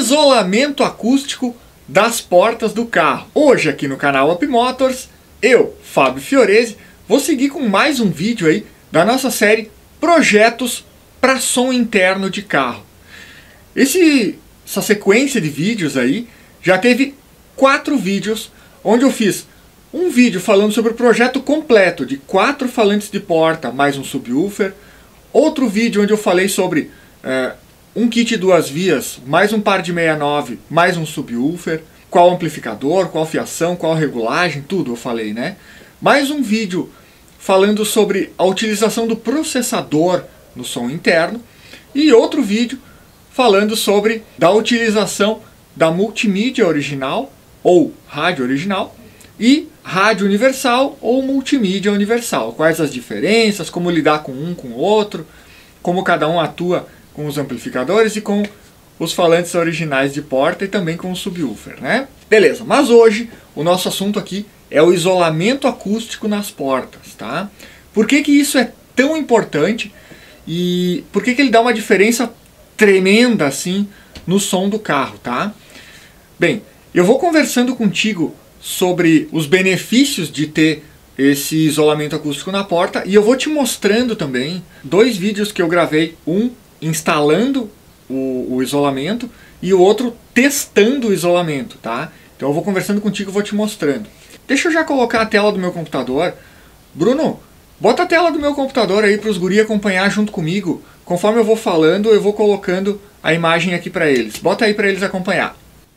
Isolamento acústico das portas do carro. Hoje aqui no canal Up Motors, eu, Fábio Fiorese, vou seguir com mais um vídeo aí da nossa série Projetos para som interno de carro. Essa sequência de vídeos aí já teve 4 vídeos onde eu fiz um vídeo falando sobre o projeto completo de 4 falantes de porta mais um subwoofer, outro vídeo onde eu falei sobre um kit 2 vias, mais um par de 69, mais um subwoofer, qual amplificador, qual fiação, qual regulagem, tudo eu falei, né? Mais um vídeo falando sobre a utilização do processador no som interno e outro vídeo falando sobre a utilização da multimídia original ou rádio original e rádio universal ou multimídia universal. Quais as diferenças, como lidar com um com o outro, como cada um atua com os amplificadores e com os falantes originais de porta e também com o subwoofer, né? Beleza, mas hoje o nosso assunto aqui é o isolamento acústico nas portas, tá? Por que que isso é tão importante e por que que ele dá uma diferença tremenda assim no som do carro, tá? Bem, eu vou conversando contigo sobre os benefícios de ter esse isolamento acústico na porta e eu vou te mostrando também 2 vídeos que eu gravei, um instalando o isolamento e o outro testando o isolamento, tá? Então eu vou conversando contigo e vou te mostrando. Deixa eu já colocar a tela do meu computador. Bruno, bota a tela do meu computador aí para os guri acompanhar junto comigo. Conforme eu vou falando, eu vou colocando a imagem aqui para eles. Bota aí para eles acompanhar.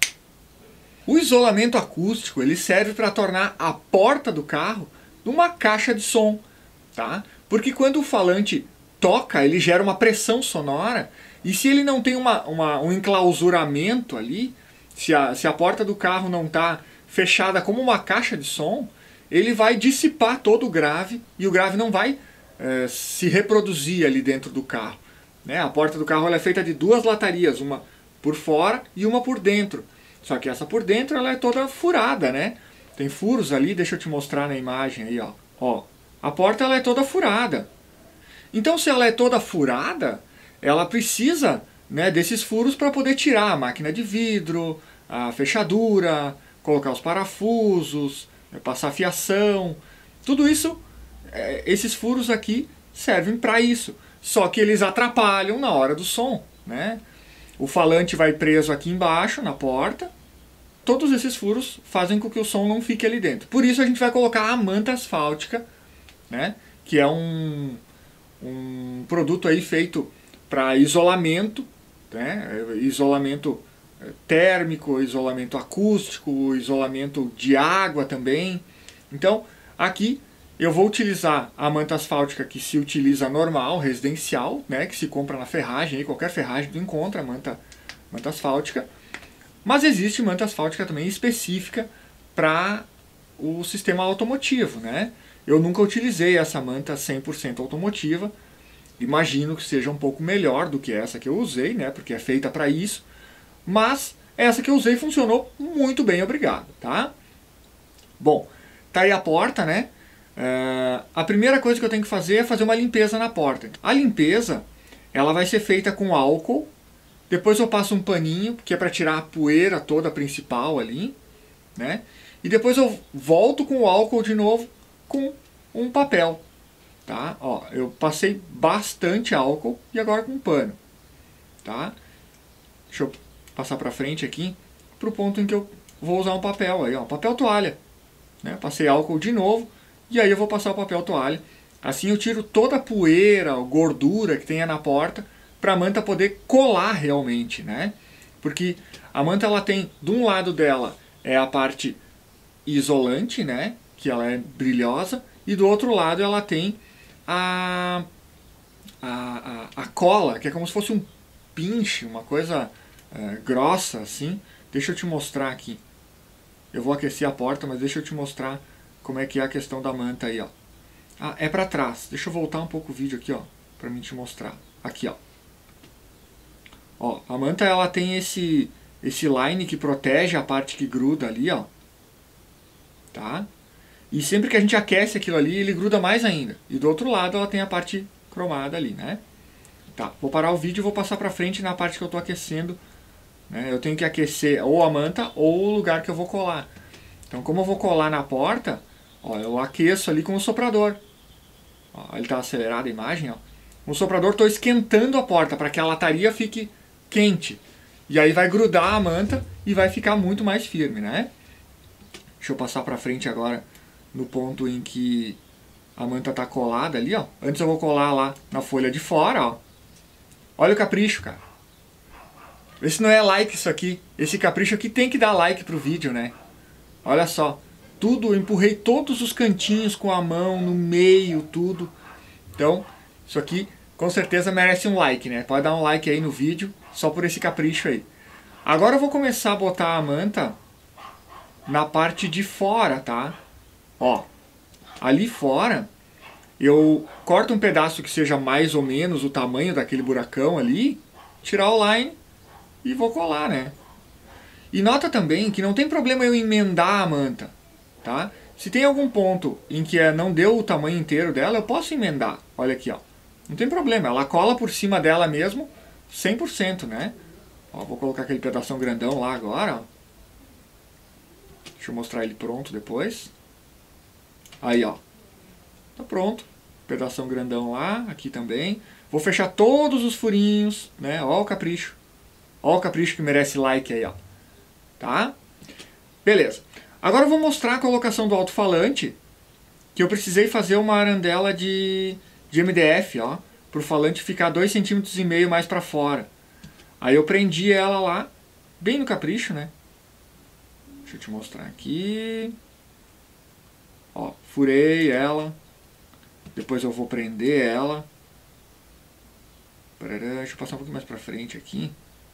O isolamento acústico ele serve para tornar a porta do carro uma caixa de som, tá? Porque quando o falante toca, ele gera uma pressão sonora e se ele não tem um enclausuramento ali, se a porta do carro não está fechada como uma caixa de som, ele vai dissipar todo o grave e o grave não vai se reproduzir ali dentro do carro, né? A porta do carro ela é feita de 2 latarias, uma por fora e uma por dentro. Só que essa por dentro ela é toda furada, né? Tem furos ali, deixa eu te mostrar na imagem aí, ó. Ó, a porta ela é toda furada. Então se ela é toda furada, ela precisa, né, desses furos para poder tirar a máquina de vidro, a fechadura, colocar os parafusos, passar fiação. Tudo isso, esses furos aqui servem para isso. Só que eles atrapalham na hora do som, né? O falante vai preso aqui embaixo na porta. Todos esses furos fazem com que o som não fique ali dentro. Por isso a gente vai colocar a manta asfáltica, né? Que é um produto aí feito para isolamento, né? Isolamento térmico, isolamento acústico, isolamento de água também. Então aqui eu vou utilizar a manta asfáltica que se utiliza normal, residencial, né? Que se compra na ferragem, aí qualquer ferragem tu encontra manta asfáltica. Mas existe manta asfáltica também específica para o sistema automotivo, né? Eu nunca utilizei essa manta 100% automotiva. Imagino que seja um pouco melhor do que essa que eu usei, né? Porque é feita para isso. Mas essa que eu usei funcionou muito bem, obrigado, tá? Bom, tá aí a porta, né? A primeira coisa que eu tenho que fazer é fazer uma limpeza na porta. A limpeza, ela vai ser feita com álcool. Depois eu passo um paninho, que é para tirar a poeira toda principal ali, né? E depois eu volto com o álcool de novo com um papel, tá? Ó, eu passei bastante álcool e agora com um pano, tá? Deixa eu passar para frente aqui para o ponto em que eu vou usar um papel aí, ó, papel toalha, né? Passei álcool de novo e aí eu vou passar o papel toalha. Assim eu tiro toda a poeira, a gordura que tenha na porta, para a manta poder colar realmente, né? Porque a manta ela tem, de um lado dela é a parte isolante, né? Que ela é brilhosa, e do outro lado ela tem a cola, que é como se fosse um pinche, uma coisa grossa assim. Deixa eu te mostrar aqui. Eu vou aquecer a porta, mas deixa eu te mostrar como é que é a questão da manta aí, ó. Ah, é para trás. Deixa eu voltar um pouco o vídeo aqui, ó, para mim te mostrar. Aqui, ó. Ó, a manta ela tem esse line que protege a parte que gruda ali, ó. Tá? E sempre que a gente aquece aquilo ali, ele gruda mais ainda. E do outro lado ela tem a parte cromada ali, né? Tá, vou parar o vídeo e vou passar pra frente na parte que eu tô aquecendo né? Eu tenho que aquecer ou a manta ou o lugar que eu vou colar. Então, como eu vou colar na porta, ó, eu aqueço ali com o soprador. Ó, ele está acelerado a imagem, ó. Com o soprador estou esquentando a porta para que a lataria fique quente. E aí vai grudar a manta e vai ficar muito mais firme, né? Deixa eu passar para frente agora no ponto em que a manta está colada ali, ó. Antes eu vou colar lá na folha de fora, ó. Olha o capricho, cara. Esse não é like isso aqui. Esse capricho aqui tem que dar like pro vídeo, né? Olha só. Tudo, eu empurrei todos os cantinhos com a mão, no meio, tudo. Então, isso aqui com certeza merece um like, né? Pode dar um like aí no vídeo, só por esse capricho aí. Agora eu vou começar a botar a manta na parte de fora, tá? Ó, ali fora eu corto um pedaço que seja mais ou menos o tamanho daquele buracão ali, tirar o line e vou colar, né? E nota também que não tem problema eu emendar a manta, tá? Se tem algum ponto em que não deu o tamanho inteiro dela, eu posso emendar. Olha aqui, ó. Não tem problema, ela cola por cima dela mesmo, 100%, né? Ó, vou colocar aquele pedação grandão lá agora, ó. Deixa eu mostrar ele pronto depois. Aí, ó. Tá pronto. Pedação grandão lá, aqui também. Vou fechar todos os furinhos, né? Ó o capricho. Ó o capricho que merece like aí, ó. Tá? Beleza. Agora eu vou mostrar a colocação do alto-falante, que eu precisei fazer uma arandela de MDF, ó, pro falante ficar 2,5 cm mais para fora. Aí eu prendi ela lá, bem no capricho, né? Deixa eu te mostrar aqui. Ó, furei ela. Depois eu vou prender ela. Deixa eu passar um pouquinho mais pra frente aqui.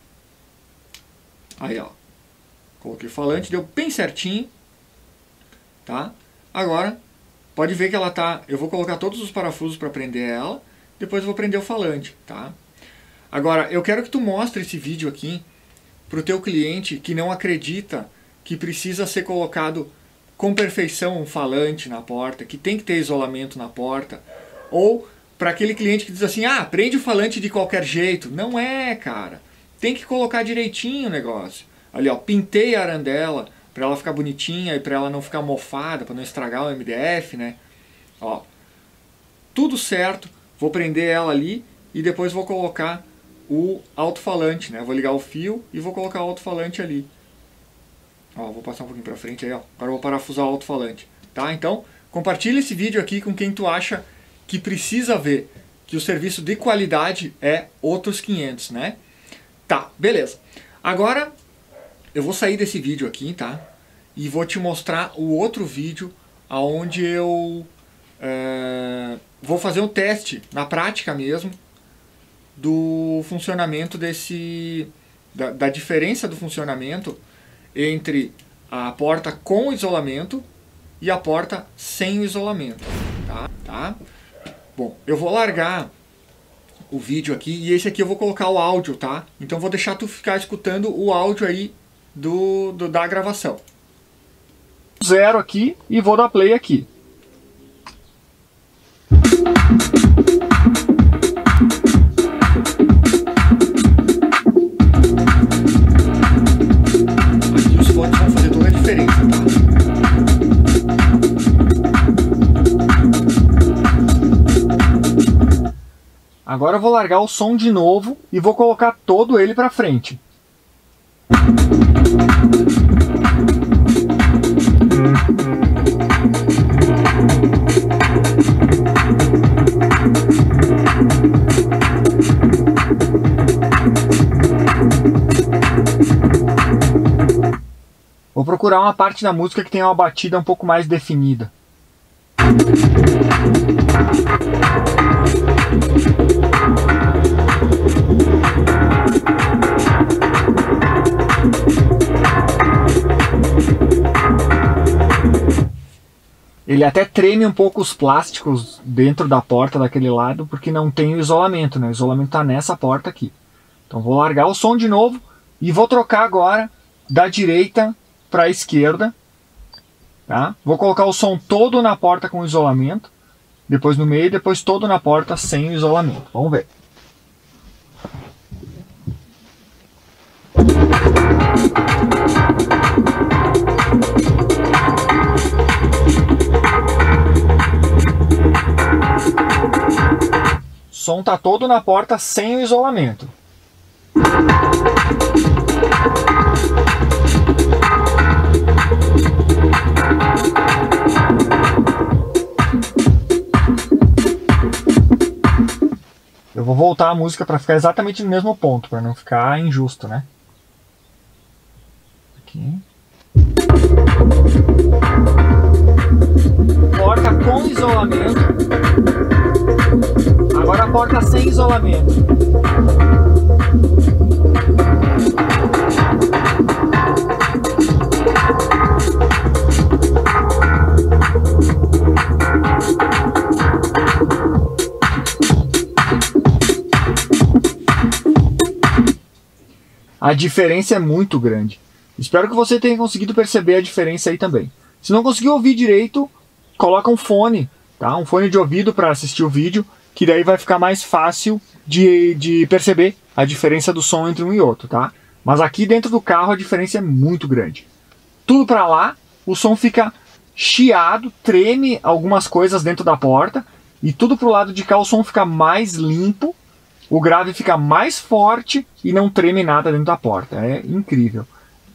Aí, ó. Coloquei o falante, deu bem certinho. Tá? Agora, pode ver que ela tá... Eu vou colocar todos os parafusos para prender ela. Depois eu vou prender o falante, tá? Agora, eu quero que tu mostre esse vídeo aqui pro teu cliente que não acredita que precisa ser colocado com perfeição um falante na porta, que tem que ter isolamento na porta. Ou para aquele cliente que diz assim, ah, prende o falante de qualquer jeito. Não é, cara. Tem que colocar direitinho o negócio. Ali, ó, pintei a arandela para ela ficar bonitinha e para ela não ficar mofada, para não estragar o MDF, né? Ó, tudo certo. Vou prender ela ali e depois vou colocar o alto-falante, né? Vou ligar o fio e vou colocar o alto-falante ali. Ó, vou passar um pouquinho para frente aí, ó. Agora eu vou parafusar o alto-falante, tá? Então, compartilha esse vídeo aqui com quem tu acha que precisa ver que o serviço de qualidade é outros 500, né? Tá, beleza. Agora eu vou sair desse vídeo aqui, tá? E vou te mostrar o outro vídeo onde eu vou fazer um teste, na prática mesmo, do funcionamento da diferença do funcionamento entre a porta com isolamento e a porta sem o isolamento, tá? Bom, eu vou largar o vídeo aqui e esse aqui eu vou colocar o áudio, tá? Então vou deixar tu ficar escutando o áudio aí da gravação. Zero aqui e vou dar play aqui. Aqui os fones vão fazer toda a diferença, tá? Agora eu vou largar o som de novo e vou colocar todo ele para frente. Vou procurar uma parte da música que tenha uma batida um pouco mais definida. Ele até treme um pouco os plásticos dentro da porta daquele lado, porque não tem o isolamento, né? O isolamento está nessa porta aqui. Então vou largar o som de novo e vou trocar agora da direita para a esquerda. Tá? Vou colocar o som todo na porta com isolamento, depois no meio, depois todo na porta sem o isolamento. Vamos ver. som tá todo na porta sem o isolamento. Eu vou voltar a música para ficar exatamente no mesmo ponto, para não ficar injusto, né? Aqui. Porta com isolamento. Agora a porta sem isolamento. A diferença é muito grande. Espero que você tenha conseguido perceber a diferença aí também. Se não conseguiu ouvir direito, coloca um fone, tá? Um fone de ouvido para assistir o vídeo, que daí vai ficar mais fácil de perceber a diferença do som entre um e outro, tá? Mas aqui dentro do carro a diferença é muito grande. Tudo para lá, o som fica chiado, treme algumas coisas dentro da porta, e tudo pro lado de cá o som fica mais limpo, o grave fica mais forte e não treme nada dentro da porta. É incrível.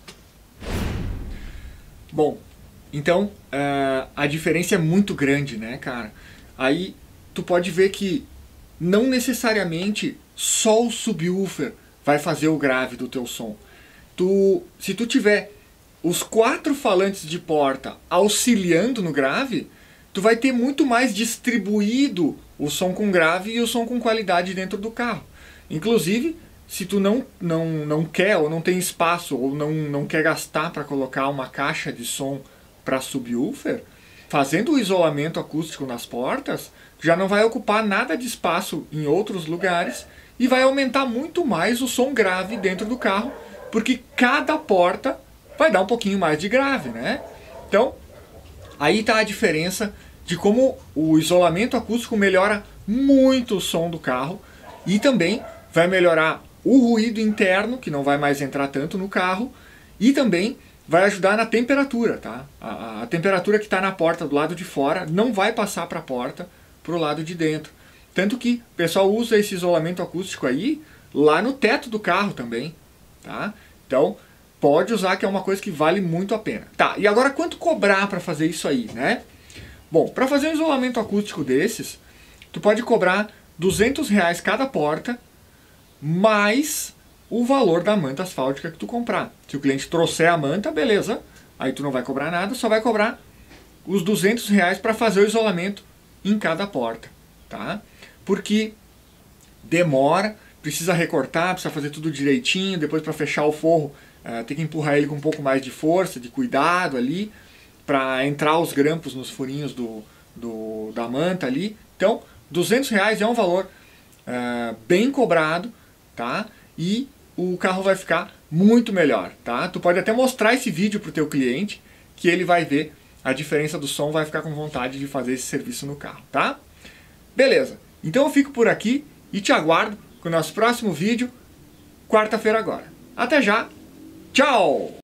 Bom, então a diferença é muito grande, né, cara? Aí tu pode ver que não necessariamente só o subwoofer vai fazer o grave do teu som. Se tu tiver os 4 falantes de porta auxiliando no grave, tu vai ter muito mais distribuído o som com grave e o som com qualidade dentro do carro. Inclusive, se tu não quer ou não tem espaço ou não quer gastar para colocar uma caixa de som para subwoofer, fazendo o isolamento acústico nas portas, já não vai ocupar nada de espaço em outros lugares e vai aumentar muito mais o som grave dentro do carro, porque cada porta vai dar um pouquinho mais de grave, né? Então, aí está a diferença de como o isolamento acústico melhora muito o som do carro e também vai melhorar o ruído interno, que não vai mais entrar tanto no carro, e também vai ajudar na temperatura, tá? A temperatura que está na porta do lado de fora não vai passar para a porta, para o lado de dentro. Tanto que o pessoal usa esse isolamento acústico aí lá no teto do carro também, tá? Então, pode usar, que é uma coisa que vale muito a pena. Tá, e agora quanto cobrar para fazer isso aí, né? Bom, para fazer um isolamento acústico desses, tu pode cobrar R$200 cada porta, mais o valor da manta asfáltica que tu comprar. Se o cliente trouxer a manta, beleza, aí tu não vai cobrar nada, só vai cobrar os R$200 para fazer o isolamento em cada porta, tá? Porque demora, precisa recortar, precisa fazer tudo direitinho, depois para fechar o forro, tem que empurrar ele com um pouco mais de força, de cuidado ali, para entrar os grampos nos furinhos da manta ali. Então, R$200 é um valor bem cobrado, tá? E o carro vai ficar muito melhor, tá? Tu pode até mostrar esse vídeo para o teu cliente, que ele vai ver a diferença do som, vai ficar com vontade de fazer esse serviço no carro, tá? Beleza, então eu fico por aqui e te aguardo com o nosso próximo vídeo, quarta-feira agora. Até já, tchau!